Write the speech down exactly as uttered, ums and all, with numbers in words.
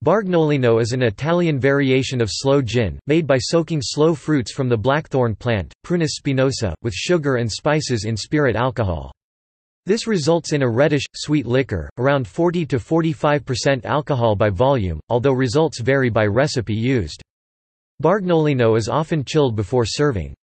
Bargnolino is an Italian variation of sloe gin, made by soaking sloe fruits from the blackthorn plant, Prunus spinosa, with sugar and spices in spirit alcohol. This results in a reddish, sweet liquor, around forty to forty-five percent alcohol by volume, although results vary by recipe used. Bargnolino is often chilled before serving.